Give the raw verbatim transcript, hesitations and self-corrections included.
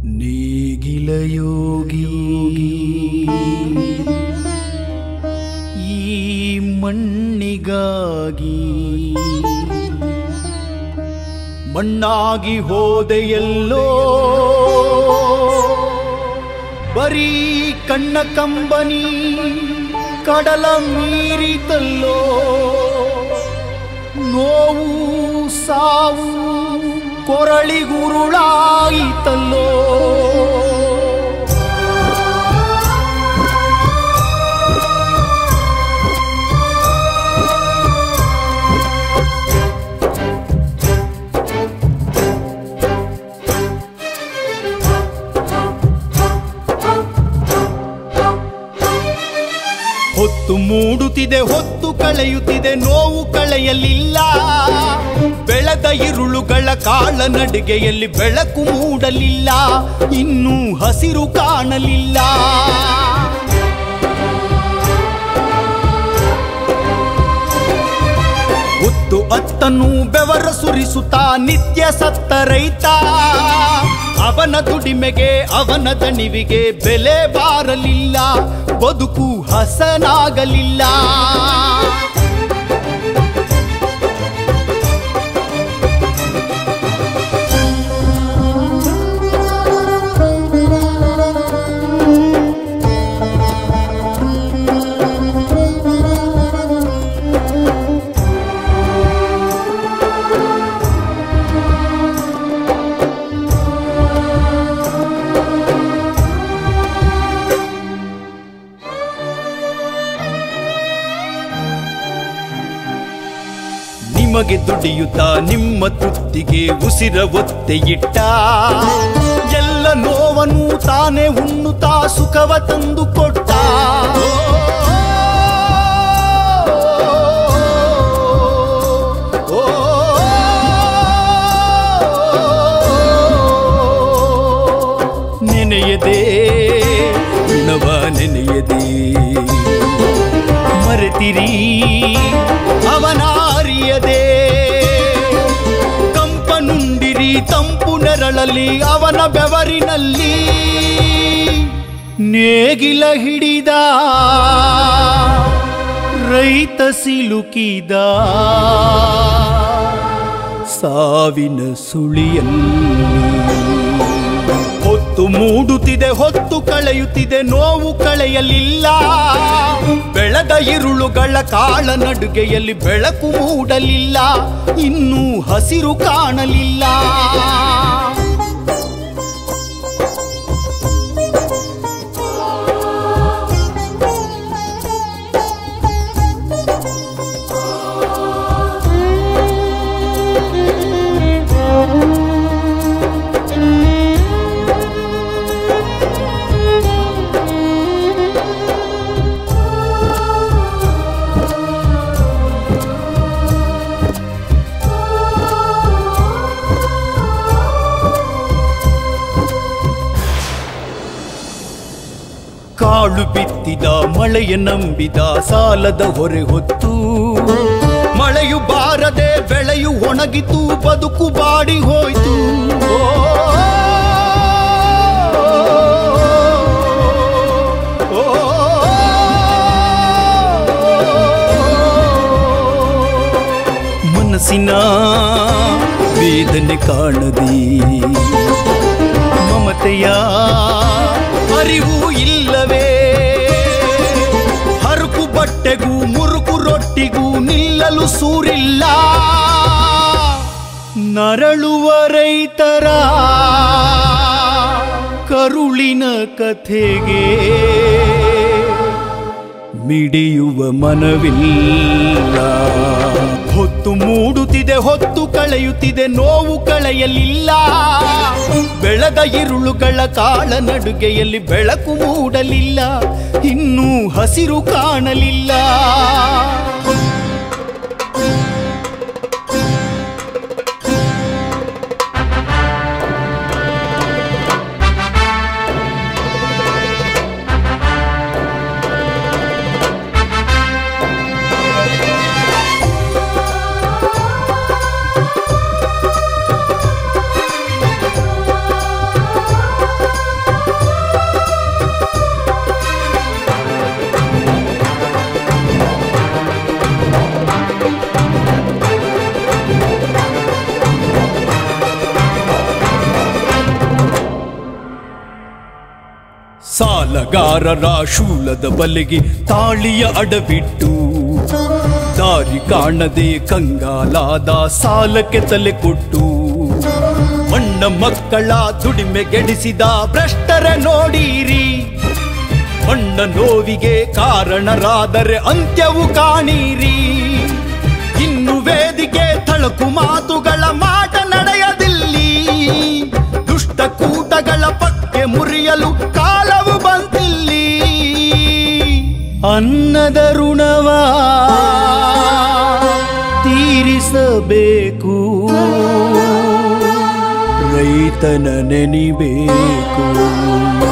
ನೇಗಿಲ ಯೋಗಿ ಈ ಮಣ್ಣಿಗಾಗಿ ಮಣ್ಣಾಗಿ ಹೋದೆಯಲ್ಲೋ ಬರೀ ಕಣ್ಣ ಕಂಬನಿ ಕಡಲ ಮೀರಿತಲ್ಲೋ ನೋವು ಸಾವು ಕೊರಳಿಗುರುಳಾಯಿತಲ್ಲೋ ಹೊತ್ತು ಮೂಡುತ್ತಿದೆ ಹೊತ್ತು ಕಳೆಯುತ್ತಿದೆ ನೋವು ಕಳೆಯಲಿಲ್ಲ ಬೆಳೆದ ಇರುಳುಗಳ ಕಾಳ ನಡಿಗೆಯಲ್ಲಿ ಬೆಳಕು ಮೂಡಲಿಲ್ಲ ಇನ್ನೂ ಹಸಿರು ಕಾಣಲಿಲ್ಲ ಹೊತ್ತು ಅತ್ತನ್ನು ಬೆವರ ಸುರಿಸುತ್ತಾ ನಿತ್ಯ ಸತ್ತ ರೈತ ಅವನ ದುಡಿಮೆಗೆ ಅವನ ದಣಿವಿಗೆ ಬೆಲೆ ಬಾರಲಿಲ್ಲ ಬದುಕು ಹಸನಾಗಲಿಲ್ಲ ನಿಮಗೆ ದುಡಿಯುತ್ತಾ ನಿಮ್ಮ ತುತ್ತಿಗೆ ಉಸಿರ ಒತ್ತೆ ಇಟ್ಟ ಎಲ್ಲ ನೋವನ್ನು ತಾನೇ ಉಣ್ಣುತ್ತಾ ಸುಖವ ತಂದು ಕೊಟ್ಟ ನೆನೆಯದೆ ಗುಣವ ನೆನೆಯದೆ ಮರೆತಿರಿ ಅವನ ಅರಿಯದೆ ಕಂಪನುಂಡಿರಿ ತಂಪು ನೆರಳಲ್ಲಿ ಅವನ ಬೆವರಿನಲ್ಲಿ ನೇಗಿಲ ಹಿಡಿದ ರೈತ ಸಿಲುಕಿದ ಸಾವಿನ ಸುಳಿಯಲ್ಲಿ ಹೊತ್ತು ಮೂಡುತ್ತಿದೆ ಹೊತ್ತು ಕಳೆಯುತ್ತಿದೆ ನೋವು ಕಳೆಯಲಿಲ್ಲ ಬೆಳೆದ ಇರುಳುಗಳ ಕಾಳ ನಡುಗೆಯಲ್ಲಿ ಬೆಳಕು ಮೂಡಲಿಲ್ಲ ಇನ್ನೂ ಹಸಿರು ಕಾಣಲಿಲ್ಲ ಕಾಳು ಬಿತ್ತಿದ ಮಳೆಯ ನಂಬಿದ ಸಾಲದ ಹೊರೆ ಹೊತ್ತು ಮಳೆಯು ಬಾರದೆ ಬೆಳೆಯು ಒಣಗಿತು ಬದುಕು ಬಾಡಿ ಹೋಯ್ತು ಮನಸ್ಸಿನ ವೇದನೆ ಕಾಣದಿ ಮಮತೆಯ ಅರಿವು ಇಲ್ಲವೇ ಹರುಕು ಬಟ್ಟೆಗೂ ಮುರುಕು ರೊಟ್ಟಿಗೂ ನಿಲ್ಲಲು ಸೂರಿಲ್ಲ ನರಳುವ ರೈತರ ಕರುಳಿನ ಕಥೆಗೆ ಮಿಡಿಯುವ ಮನವಿಲ್ಲ ಹೊತ್ತು ಮೂಡುತ್ತಿದೆ ಹೊತ್ತು ಕಳೆಯುತ್ತಿದೆ ನೋವು ಕಳೆಯಲಿಲ್ಲ ಬೆಳೆದ ಇರುಳುಗಳ ಕಾಳ ನಡುಗೆಯಲ್ಲಿ ಬೆಳಕು ಮೂಡಲಿಲ್ಲ ಇನ್ನೂ ಹಸಿರು ಕಾಣಲಿಲ್ಲ ಸಾಲಗಾರರ ಶೂಲದ ಬಲೆಗೆ ತಾಳಿಯ ಅಡವಿಟ್ಟು ದಾರಿ ಕಾಣದೆ ಕಂಗಾಲಾದ ಸಾಲಕ್ಕೆ ತಲೆ ಕೊಟ್ಟು ಮಣ್ಣ ಮಕ್ಕಳ ದುಡಿಮೆಗೆಡಿಸಿದ ಭ್ರಷ್ಟರ ನೋಡಿರಿ. ಮಣ್ಣ ನೋವಿಗೆ ಕಾರಣರಾದರೆ ಅಂತ್ಯವು ಕಾಣಿರಿ. ಇನ್ನು ವೇದಿಕೆ ಥಳಕು ಮಾತುಗಳ ಮಾಟ ನಡೆಯದಿಲ್ಲಿ. ದುಷ್ಟ ಕೂಟಗಳ ಪಕ್ಕೆ ಮುರಿಯಲು ಕಾಲವು ಬಂದಿಲ್ಲಿ. ಅನ್ನದ ಋಣವ ತೀರಿಸಬೇಕು, ರೈತನ ನೆನಿಬೇಕು.